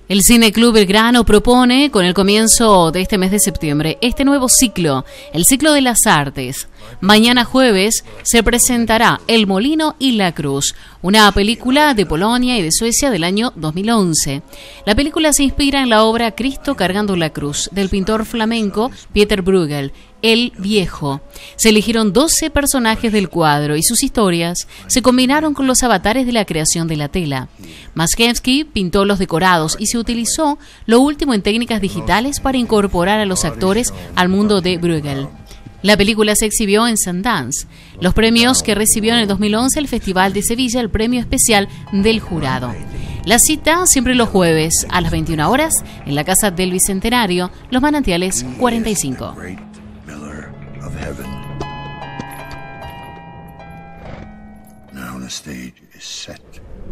El Cine Club Belgrano propone, con el comienzo de este mes de septiembre, este nuevo ciclo, el ciclo de las artes. Mañana jueves se presentará El Molino y la Cruz, una película de Polonia y de Suecia del año 2011. La película se inspira en la obra Cristo cargando la cruz, del pintor flamenco Pieter Bruegel, El Viejo. Se eligieron 12 personajes del cuadro y sus historias se combinaron con los avatares de la creación de la tela. Maskevsky pintó los decorados y se utilizó lo último en técnicas digitales para incorporar a los actores al mundo de Bruegel. La película se exhibió en Sundance. Los premios que recibió en el 2011 el Festival de Sevilla, el premio especial del jurado. La cita siempre los jueves a las 21 horas en la Casa del Bicentenario, Los Manantiales 45. Now the stage is set.